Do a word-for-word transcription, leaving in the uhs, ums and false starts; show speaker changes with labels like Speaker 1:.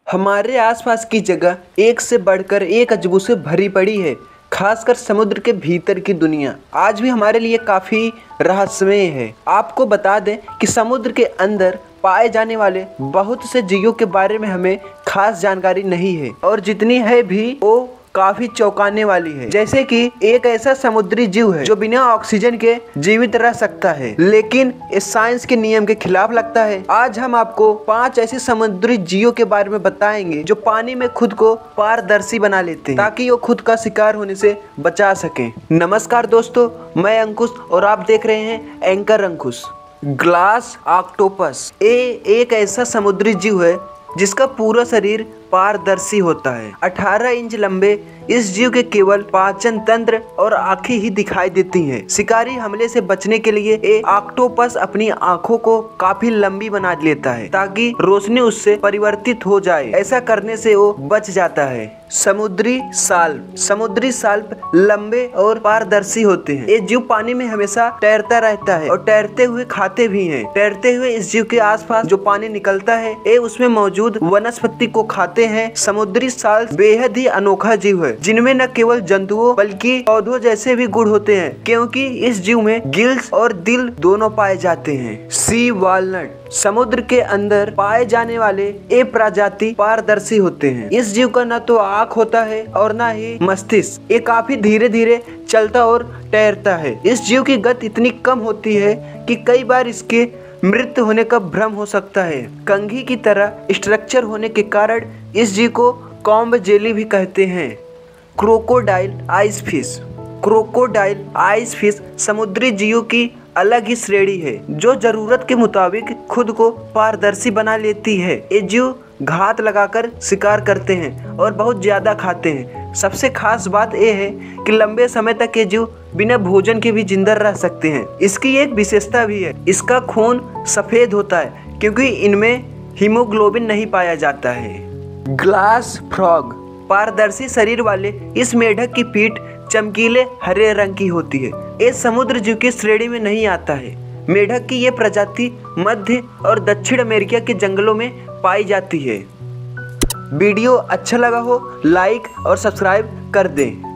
Speaker 1: हमारे आसपास की जगह एक से बढ़कर एक अजूबों से भरी पड़ी है, खासकर समुद्र के भीतर की दुनिया आज भी हमारे लिए काफ़ी रहस्यमय है। आपको बता दें कि समुद्र के अंदर पाए जाने वाले बहुत से जीवों के बारे में हमें खास जानकारी नहीं है और जितनी है भी वो काफी चौंकाने वाली है। जैसे कि एक ऐसा समुद्री जीव है जो बिना ऑक्सीजन के जीवित रह सकता है, लेकिन इस साइंस के नियम के खिलाफ लगता है। आज हम आपको पांच ऐसे समुद्री जीवों के बारे में बताएंगे जो पानी में खुद को पारदर्शी बना लेते हैं ताकि वो खुद का शिकार होने से बचा सकें। नमस्कार दोस्तों, मैं अंकुश और आप देख रहे हैं एंकर अंकुश। ग्लास ऑक्टोपस ये एक ऐसा समुद्री जीव है जिसका पूरा शरीर पारदर्शी होता है। अठारह इंच लंबे इस जीव के केवल पाचन तंत्र और आंखें ही दिखाई देती हैं। शिकारी हमले से बचने के लिए ये ऑक्टोपस अपनी आंखों को काफी लंबी बना लेता है ताकि रोशनी उससे परिवर्तित हो जाए। ऐसा करने से वो बच जाता है। समुद्री साल्प समुद्री साल्प लंबे और पारदर्शी होते हैं। ये जीव पानी में हमेशा तैरता रहता है और तैरते हुए खाते भी हैं। तैरते हुए इस जीव के आसपास जो पानी निकलता है ये उसमें मौजूद वनस्पति को खाते हैं। समुद्री साल्प बेहद ही अनोखा जीव है जिनमें न केवल जंतुओं बल्कि पौधों जैसे भी गुण होते हैं, क्योंकि इस जीव में गिल्स और दिल दोनों पाए जाते हैं। सी वॉलनट समुद्र के अंदर पाए जाने वाले ये प्रजाति पारदर्शी होते हैं। इस जीव का न तो आँख होता है और न ही मस्तिष्क। ये काफी धीरे धीरे चलता और तैरता है। इस जीव की गति इतनी कम होती है कि कई बार इसके मृत्यु होने का भ्रम हो सकता है। कंघी की तरह स्ट्रक्चर होने के कारण इस जीव को कॉम्ब जेली भी कहते हैं। Crocodile ice fish crocodile ice fish समुद्री जीवों की अलग ही श्रेणी है जो जरूरत के मुताबिक खुद को पारदर्शी बना लेती है। ये जीव घात लगाकर शिकार करते हैं और बहुत ज्यादा खाते हैं। सबसे खास बात यह है कि लंबे समय तक ये जीव बिना भोजन के भी जिंदा रह सकते हैं। इसकी एक विशेषता भी है, इसका खून सफेद होता है क्योंकि इनमें हीमोग्लोबिन नहीं पाया जाता है। ग्लास फ्रॉग पारदर्शी शरीर वाले इस मेढक की पीठ चमकीले हरे रंग की होती है। ये समुद्र जीव की श्रेणी में नहीं आता है। मेढक की ये प्रजाति मध्य और दक्षिण अमेरिका के जंगलों में पाई जाती है। वीडियो अच्छा लगा हो लाइक और सब्सक्राइब कर दें।